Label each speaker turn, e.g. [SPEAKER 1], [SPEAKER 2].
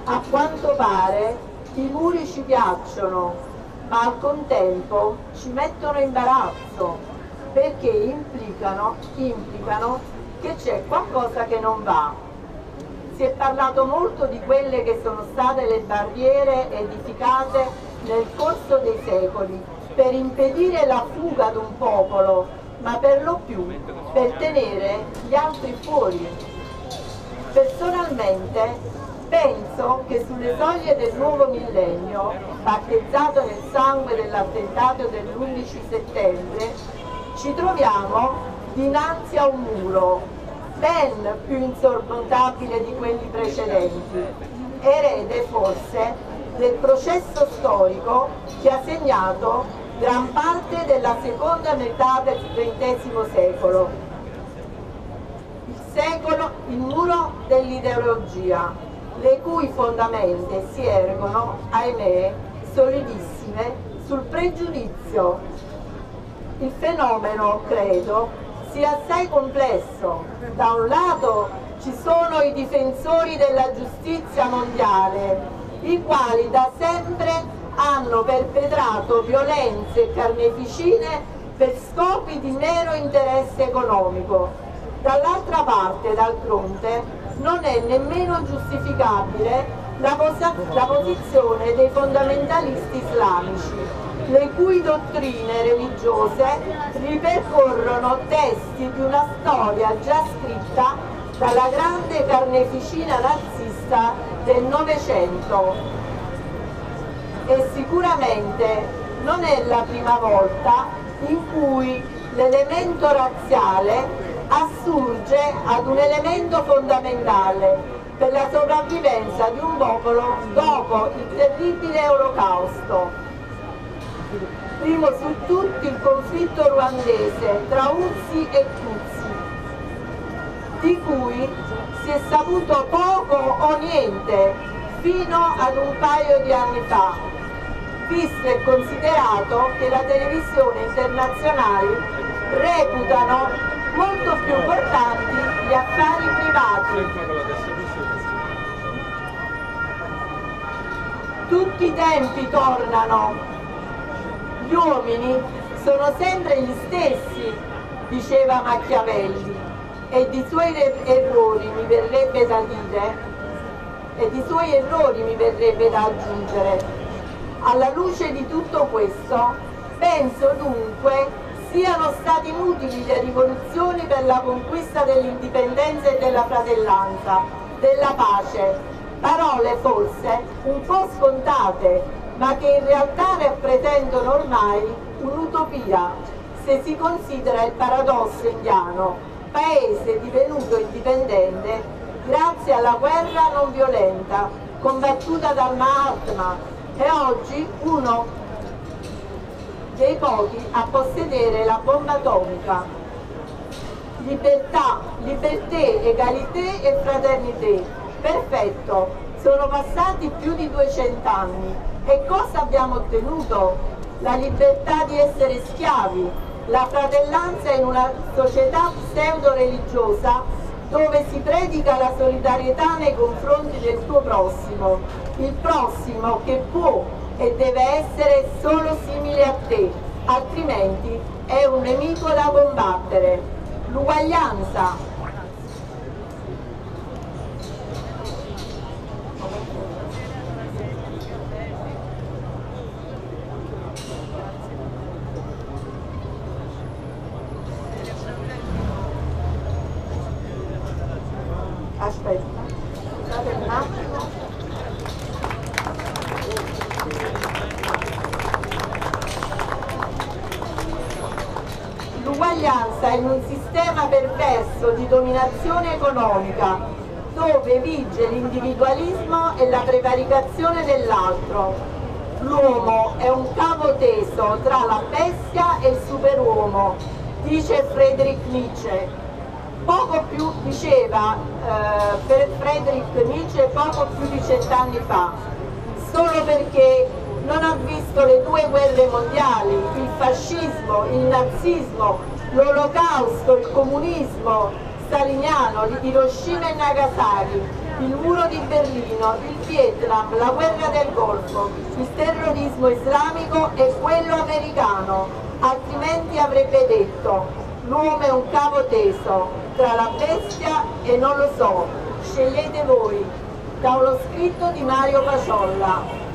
[SPEAKER 1] A quanto pare i muri ci piacciono, ma al contempo ci mettono imbarazzo, perché implicano che c'è qualcosa che non va. Si è parlato molto di quelle che sono state le barriere edificate nel corso dei secoli per impedire la fuga di un popolo, ma per lo più per tenere gli altri fuori. Personalmente penso che sulle soglie del nuovo millennio, battezzato nel sangue dell'attentato dell'11 settembre, ci troviamo dinanzi a un muro ben più insormontabile di quelli precedenti, erede forse del processo storico che ha segnato gran parte della seconda metà del XX secolo. Il muro dell'ideologia, le cui fondamenta si ergono, ahimè, solidissime sul pregiudizio. Il fenomeno, credo, sia assai complesso. Da un lato ci sono i difensori della giustizia mondiale, i quali da sempre hanno perpetrato violenze e carneficine per scopi di mero interesse economico. Dall'altra parte, d'altronde, non è nemmeno giustificabile la posizione dei fondamentalisti islamici, le cui dottrine religiose ripercorrono testi di una storia già scritta dalla grande carneficina nazista del Novecento. E sicuramente non è la prima volta in cui l'elemento razziale assurge ad un elemento fondamentale per la sopravvivenza di un popolo dopo il terribile Olocausto. Primo su tutti il conflitto ruandese tra Tutsi e Tutsi, di cui si è saputo poco o niente fino ad un paio di anni fa, visto e considerato che la televisione internazionali reputano molto più importanti gli affari privati. Tutti i tempi tornano, gli uomini sono sempre gli stessi, diceva Machiavelli, e di suoi errori mi verrebbe da dire, e di suoi errori mi verrebbe da aggiungere. Alla luce di tutto questo, penso dunque siano stati inutili le rivoluzioni per la conquista dell'indipendenza e della fratellanza, della pace, parole forse un po' scontate, ma che in realtà rappresentano ormai un'utopia, se si considera il paradosso indiano, paese divenuto indipendente grazie alla guerra non violenta combattuta dal Mahatma e oggi uno dei pochi a possedere la bomba atomica. Libertà, liberté, egalité e fraternité. Perfetto, sono passati più di 200 anni. E cosa abbiamo ottenuto? La libertà di essere schiavi, la fratellanza in una società pseudo-religiosa dove si predica la solidarietà nei confronti del tuo prossimo, il prossimo che può e deve essere solo simile a te, altrimenti è un nemico da combattere. L'uguaglianza. Aspetta, scusate un attimo. L'uguaglianza in un sistema perverso di dominazione economica dove vige l'individualismo e la prevaricazione dell'altro. L'uomo è un cavo teso tra la bestia e il superuomo, dice Friedrich Nietzsche. Poco più, diceva Friedrich Nietzsche poco più di 100 anni fa, solo perché non ha visto le due guerre mondiali, il fascismo, il nazismo, l'olocausto, il comunismo staliniano di Hiroshima e Nagasaki, il muro di Berlino, il Vietnam, la guerra del Golfo, il terrorismo islamico e quello americano, altrimenti avrebbe detto: l'uomo è un cavo teso tra la bestia e non lo so, scegliete voi. Da uno scritto di Mario Paciolla.